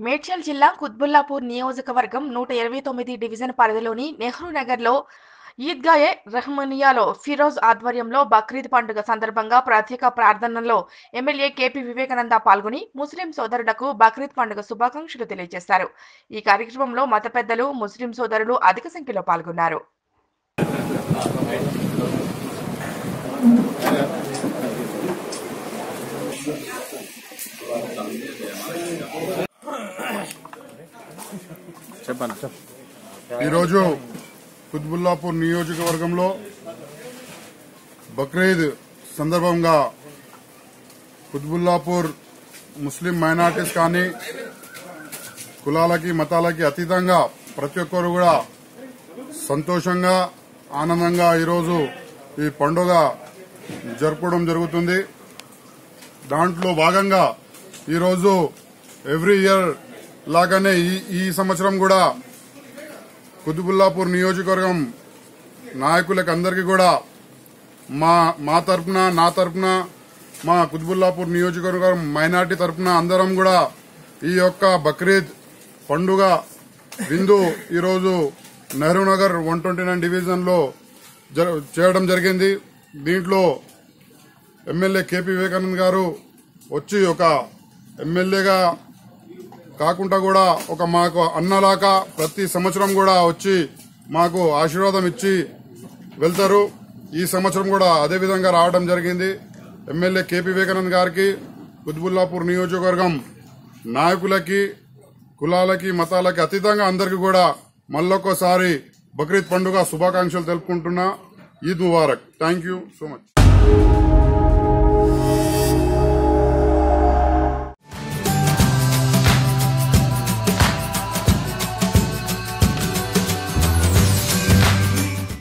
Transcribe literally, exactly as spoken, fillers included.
మేడ్చల్ జిల్లా కుత్బుల్లాపూర్ నియోజకవర్గం నూట ఇరవై తొమ్మిది డివిజన్ పరిధిలోని నెహ్రూ నగర్లో ఈద్గాయే రెహ్మానియాలో ఫిరోజ్ ఆధ్వర్యంలో బక్రీద్ పండుగ సందర్భంగా ప్రత్యేక ప్రార్థనలో ఎమ్మెల్యే కేపీ వివేకానంద పాల్గొని ముస్లిం సోదరులకు బక్రీద్ పండుగ శుభాకాంక్షలు తెలియజేశారు. ఈ కార్యక్రమంలో మత పెద్దలు, ముస్లిం సోదరులు అధిక సంఖ్యలో పాల్గొన్నారు. ఈరోజు కుత్బుల్లాపూర్ నియోజకవర్గంలో బక్రీద్ సందర్భంగా కుత్బుల్లాపూర్ ముస్లిం మైనార్టీస్ కానీ కులాలకి మతాలకి అతీతంగా ప్రతి ఒక్కరు కూడా సంతోషంగా ఆనందంగా ఈరోజు ఈ పండుగ జరుపుకోవడం జరుగుతుంది. దాంట్లో భాగంగా ఈరోజు ఎవ్రీ ఇయర్ లాగానే ఈ ఈ సంవత్సరం కూడా కుతుబుల్లాపూర్ నియోజకవర్గం నాయకులకు అందరికీ కూడా మా మా తరఫున నా తరఫున మా కుతుబుల్లాపూర్ నియోజకవర్గం మైనార్టీ తరఫున అందరం కూడా ఈ యొక్క బక్రీద్ పండుగ విందు ఈరోజు Nehru Nagar one twenty nine division లో చేయడం జరిగింది. దీంట్లో ఎమ్మెల్యే కేపీ వివేకానంద్ గారు వచ్చి ఒక ఎమ్మెల్యేగా కాకుండా కూడా ఒక మాకు అన్నలాగా ప్రతి సంవత్సరం కూడా వచ్చి మాకు ఆశీర్వాదం ఇచ్చి వెళ్తారు. ఈ సంవత్సరం కూడా అదే విధంగా రావడం జరిగింది. ఎమ్మెల్యే కేపీ వివేకానంద్ గారికి కుత్బుల్లాపూర్ నియోజకవర్గం నాయకులకి కులాలకి మతాలకి అతీతంగా అందరికీ కూడా మళ్ళొక్కసారి బక్రీద్ పండుగ శుభాకాంక్షలు తెలుపుకుంటున్నా. ఈద్ ముబారక్. Thank you so much.